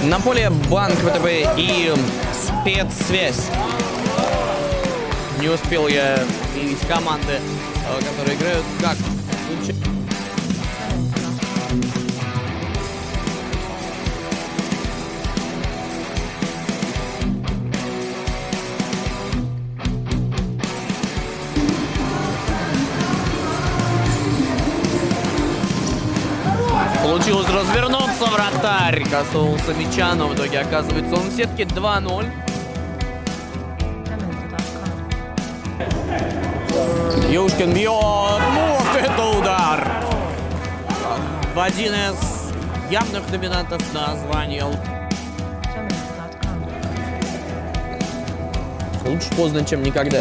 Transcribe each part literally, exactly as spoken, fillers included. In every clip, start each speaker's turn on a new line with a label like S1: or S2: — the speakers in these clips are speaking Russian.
S1: На поле Банк ВТБ и спецсвязь. Не успел я видеть команды, которые играют как. Получилось развернуться, вратарь коснулся мяча, но в итоге оказывается он в сетке. Два ноль. Юшкин бьет. Вот это удар! В один из явных номинантов на звание. Лучше поздно, чем никогда.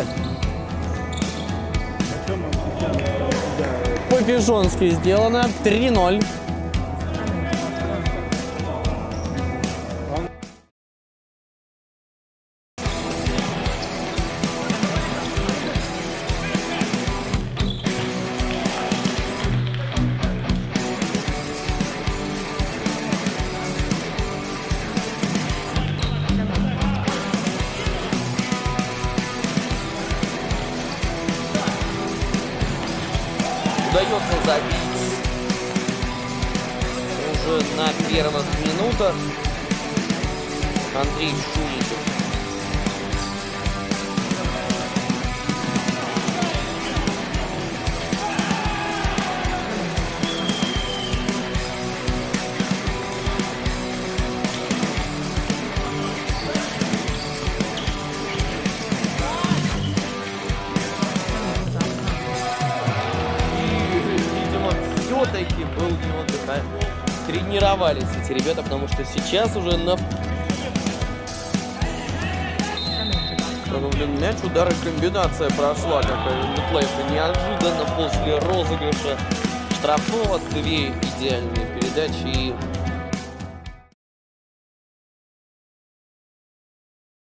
S1: По-пижонски сделано. три ноль.
S2: Удается забить уже на первых минутах Андрей Шуников. Все-таки был немного тренировались эти ребята, потому что сейчас уже на установлен мяч, удар и комбинация прошла, какая Метлайфа неожиданно после розыгрыша штрафного. Две идеальные передачи и